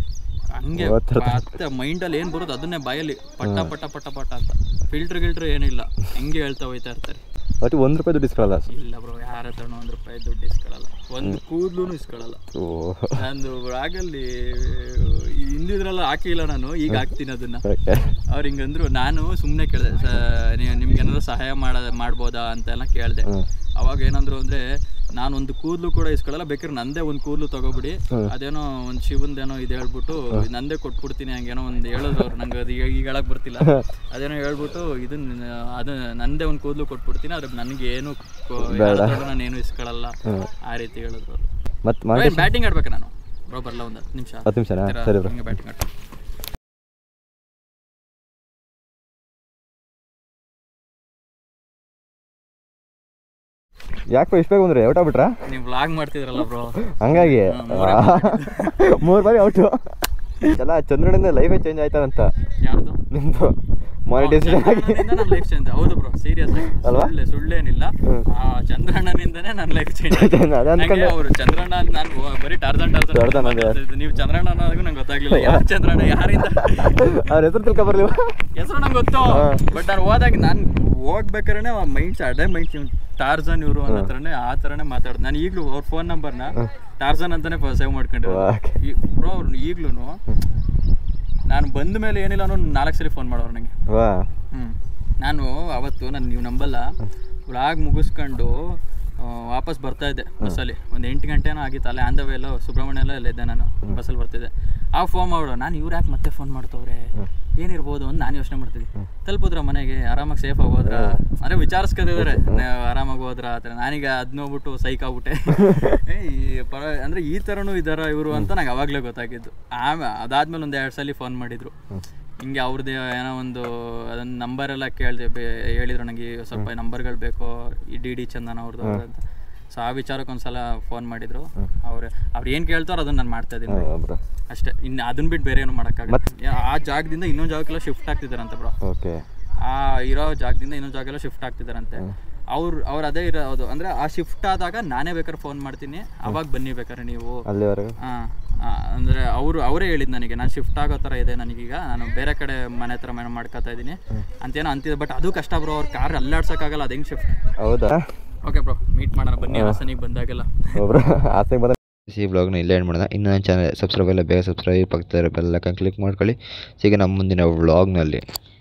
ಹಂಗೆ ಮತ್ತೆ ಮೈಂಡಲ್ಲಿ ಏನು ಬರೋದು ಅದನ್ನೇ ಬಾಯಲ್ಲಿ ಪಟ್ಟ ಪಟ್ಟ ಪಟ್ಟ ಪಟ್ಟ ಅಂತ, ಫಿಲ್ಟರ್ ಗಿಲ್ಟರ್ ಏನಿಲ್ಲ, ಹಂಗೆ ಹೇಳ್ತಾ ಹೋಯ್ತಾ ಇರ್ತಾರೆ. ಒಟ್ಟು ಒಂದು ರೂಪಾಯಿ ದುಡ್ಡು ಇಸ್ಕೊಳ್ಳಲ್ಲ. ಇಲ್ಲ ಬ್ರೋ, ಯಾರ ಹತ್ರನೂ ಒಂದು ರೂಪಾಯಿ ದುಡ್ಡು ಇಸ್ಕೊಳ್ಳಲ್ಲ, ಒಂದು ಕೂದಲು ಇಸ್ಕೊಳ್ಳಲ್ಲ. ನಂದು ರಾಗಲ್ಲಿ ಹಿಂದಿದ್ರಲ್ಲ ಹಾಕಿಲ್ಲ ನಾನು, ಈಗ ಹಾಕ್ತೀನಿ ಅದನ್ನ. ಅವ್ರು ಹಿಂಗಂದ್ರು, ನಾನು ಸುಮ್ಮನೆ ಕೇಳಿದೆ, ನಿಮ್ಗೆ ಏನಾದ್ರು ಸಹಾಯ ಮಾಡ ಮಾಡ್ಬೋದಾ ಅಂತೆಲ್ಲ ಕೇಳಿದೆ. ಅವಾಗ ಏನಂದ್ರು ಅಂದ್ರೆ, ನಾನು ಒಂದು ಕೂದಲು ಕೂಡ ಇಸ್ಕೊಳ್ಳಲ್ಲ, ಬೇಕಾದ್ರೆ ನಂದೇ ಒಂದು ಕೂದಲು ತಗೋಬಿಡಿ, ಅದೇನೋ ಒಂದು ಶಿವಂದೇನೋ ಇದು ಹೇಳ್ಬಿಟ್ಟು ನಂದೇ ಕೊಟ್ಬಿಡ್ತೀನಿ ಹಂಗೇನೋ ಒಂದು ಹೇಳಿದ್ರು ಅವ್ರು. ನಂಗೆ ಅದು ಈಗ ಹೇಳಕ್ ಬರ್ತಿಲ್ಲ, ಅದೇನೋ ಹೇಳ್ಬಿಟ್ಟು ಇದನ್ನ ಅದು ನಂದೇ ಒಂದು ಕೂದಲು ಕೊಟ್ಬಿಡ್ತೀನಿ, ಅದ್ರ ನನಗೆ ಏನು ನಾನು ಏನು ಇಸ್ಕೊಳ್ಳಲ್ಲ ಆ ರೀತಿ ಹೇಳಿದ್ರು ಅವರು. ಮತ್ತೆ ಬ್ಯಾಟಿಂಗ್ ಆಡ್ಬೇಕು ನಾನು ಬ್ರೋ, ಬರಲ್ಲ ಒಂದು ಹತ್ತು ನಿಮಿಷ ಹತ್ತು ನಿಮಿಷ ಸರಿ ಬ್ರೋ, ಬ್ಯಾಟಿಂಗ್ ಆಡ್ತೀನಿ. ಯಾಕೆ ಇಷ್ಟ ಬೇಗ ಬಂದ್ರೆ ಔಟ್ ಆಗ್ಬಿಟ್ರಾ? ನೀವು ವ್ಲಾಗ್ ಮಾಡ್ತಿದ್ರಲ್ಲ ಬ್ರೋ, ಹಂಗಾಗಿ ಮೂರು ಬಾರಿ ಔಟು. ಎಲ್ಲ ಚಂದ್ರನಿಂದ ಲೈಫೇ ಚೇಂಜ್ ಆಯ್ತಾರಂತ. ಯಾರ್ದು? ನಿಮ್ದು ಮಾನಿಟೈಸೇಷನ್ ಆಗಿ ನನ್ನ ಲೈಫ್ ಚೇಂಜ್. ಹೌದು ಬ್ರೋ, ಸೀರಿಯಸ್ ಆಗಿ ಅಲ್ವಾ? ಸುಳ್ಳೇನಿಲ್ಲ, ಚಂದ್ರಣ್ಣನಿಂದನೇ ನನ್ನ ಲೈಫ್ ಚೇಂಜ್. ಅವರು ಚಂದ್ರಣ್ಣ ನಾನು ಬರೀ ಟಾರ್ಜನ್ ಟಾರ್ಜನ್ ನೀವು ಚಂದ್ರಣ್ಣ ಅನ್ನೋದಕ್ಕೂ ನಂಗೆ ಗೊತ್ತಾಗ್ಲಿಲ್ಲ ಯಾರು ಚಂದ್ರಣ್ಣ, ಯಾರಿಂದ ಅವ್ರ ಹೆಸರು ತಿಳ್ಕೊ ಬರ್ಲಿಲ್ಲ. ಹೆಸರು ನಂಗೆ ಗೊತ್ತು, ಬಟ್ ನಾನು ಹೋದಾಗ ನಾನು ಹೋಗ್ಬೇಕಾದ್ರೆ ಮೈಂಡ್ಸ್ ಅದೇ ಮೈಂಡ್ ಟಾರ್ಜನ್ ಇವರು ಅನ್ನೋ ಥರನೇ ಆ ಥರನೇ ಮಾತಾಡೋದು. ನಾನು ಈಗಲೂ ಅವ್ರ ಫೋನ್ ನಂಬರ್ನ ಟಾರ್ಜನ್ ಅಂತಾನೆ ಸೇವ್ ಮಾಡ್ಕೊಂಡಿರೋದು ಬ್ರೋ. ಅವ್ರು ಈಗ್ಲೂ ನಾನು ಬಂದ ಮೇಲೆ ಏನಿಲ್ಲ ಅನ್ನೋ ನಾಲ್ಕು ಸರಿ ಫೋನ್ ಮಾಡೋರು ನನಗೆ. ಹ್ಞೂ ನಾನು ಅವತ್ತು ನಾನು ನೀವು ನಂಬಲ್ಲ, ವ್ಲಾಗ್ ಮುಗಿಸ್ಕೊಂಡು ವಾಪಸ್ ಬರ್ತಾ ಇದ್ದೆ ಬಸ್ಸಲ್ಲಿ, ಒಂದು ಎಂಟು ಗಂಟೆನೋ ಆಗಿತ್ತು. ಅಲ್ಲೇ ಆನ್ ದ ವೇ ಎಲ್ಲ ಸುಬ್ರಹ್ಮಣ್ಯ ಎಲ್ಲ ಇದ್ದೆ ನಾನು, ಬಸ್ಸಲ್ಲಿ ಬರ್ತಿದ್ದೆ. ಆ ಫೋನ್ ಮಾಡೋ ನಾನು, ಇವ್ರು ಯಾಕೆ ಮತ್ತೆ ಫೋನ್ ಮಾಡ್ತವ್ರೆ, ಏನಿರ್ಬೋದು ಅಂತ ನಾನು ಯೋಚನೆ ಮಾಡ್ತಿದ್ದೆ. ತಲುಪಿದ್ರ ಮನೆಗೆ ಆರಾಮಾಗಿ ಸೇಫ್ ಆಗೋದ್ರ, ಅಂದರೆ ವಿಚಾರಿಸ್ಕೊತಿದ್ದಾರೆ ಆರಾಮಾಗಿ ಹೋದ್ರ ಆ ಥರ. ನಾನೀಗ ಅದನ್ನ ಹೋಗ್ಬಿಟ್ಟು ಸೈಕ್ ಆಗ್ಬಿಟ್ಟೆ, ಈ ಪರ ಅಂದರೆ ಈ ಥರನೂ ಇದ್ದಾರ ಇವರು ಅಂತ ನಂಗೆ ಅವಾಗಲೇ ಗೊತ್ತಾಗಿದ್ದು. ಆಮೇಲೆ ಅದಾದ್ಮೇಲೆ ಒಂದು ಎರಡು ಸಲ ಫೋನ್ ಮಾಡಿದ್ರು, ಹಿಂಗೆ ಅವ್ರದ್ದು ಏನೋ ಒಂದು ಅದನ್ನು ನಂಬರೆಲ್ಲ ಕೇಳಿದೆ, ಹೇಳಿದ್ರು ನನಗೆ ಸ್ವಲ್ಪ ನಂಬರ್ಗಳು ಬೇಕು ಈ ಡಿ ಡಿ ಚಂದನ ಅವ್ರದ್ದು ಅಂತ. ಸೊ ಆ ವಿಚಾರಕ್ಕೆ ಒಂದ್ಸಲ ಫೋನ್ ಮಾಡಿದ್ರು. ಅವ್ರು ಅವ್ರು ಏನು ಕೇಳ್ತಾರೋ ಅದನ್ನ ನಾನು ಮಾಡ್ತಾ ಇದ್ದೀನಿ ಬ್ರೋ. ಅಷ್ಟೇ. ಇನ್ನು ಅದನ್ನ ಬಿಟ್ಟು ಬೇರೆ ಏನು ಮಾಡೋಕ್ಕಾಗಲ್ಲ. ಆ ಜಾಗದಿಂದ ಇನ್ನೊಂದು ಜಾಗಕ್ಕೆಲ್ಲ ಶಿಫ್ಟ್ ಆಗ್ತಿದ್ದಾರಂತೆ ಬ್ರೋ. ಓಕೆ. ಆ ಇರೋ ಜಾಗದಿಂದ ಇನ್ನೊಂದು ಜಾಗಕ್ಕೆಲ್ಲ ಶಿಫ್ಟ್ ಆಗ್ತಿದ್ದಾರಂತೆ. ಅವ್ರು ಅವ್ರು ಅದೇ ಇರೋದು ಅಂದರೆ ಆ ಶಿಫ್ಟ್ ಆದಾಗ ನಾನೇ ಬೇಕಾದ್ರೆ ಫೋನ್ ಮಾಡ್ತೀನಿ, ಅವಾಗ ಬನ್ನಿ ಬೇಕಾದ್ರೆ ನೀವು ಅಲ್ಲಿವರೆಗೂ. ಹಾಂ ಅಂದರೆ ಅವರು ಅವರೇ ಹೇಳಿದ್ದು ನನಗೆ, ನಾನು ಶಿಫ್ಟ್ ಆಗೋ ಥರ ಇದೆ ನನಗೀಗ, ನಾನು ಬೇರೆ ಕಡೆ ಮನೆ ಹತ್ರ ಮನೆ ಮಾಡ್ಕೊತಾ ಇದ್ದೀನಿ ಅಂತೇನೋ ಅಂತಿದೆ. ಬಟ್ ಅದು ಕಷ್ಟ ಬ್ರೋ, ಅವ್ರ ಕಾರ್ ಅಲ್ಲಾಡ್ಸೋಕ್ಕಾಗಲ್ಲ, ಅದು ಹೆಂಗೆ ಶಿಫ್ಟ್. ಹೌದಾ? ಓಕೆ ಬ್ರೋ, ಮೀಟ್ ಮಾಡೋಣ ಬನ್ನಿ ಹಾಸನಿಗೆ ಬಂದಾಗೆಲ್ಲ. ಬ್ರೋ ಆಸೆಗೆ ಬಂದ ಈ ಬ್ಲಾಗ್ನ ಇಲ್ಲೇ ಎಂಡ್ ಮಾಡೋಣ. ಇನ್ನೂ ನನ್ನ ಚಾನಲ್ ಸಬ್ಸ್ಕ್ರೈಬ್ ಎಲ್ಲ ಬೇಗ ಸಬ್ಸ್ಕ್ರೈಬ್, ಪಕ್ಕದ ಬೆಲ್ ಐಕಾನ್ ಕ್ಲಿಕ್ ಮಾಡ್ಕೊಳ್ಳಿ. ಸಿಗ ನಮ್ಮ ಮುಂದಿನ ವ್ಲಾಗ್ನಲ್ಲಿ.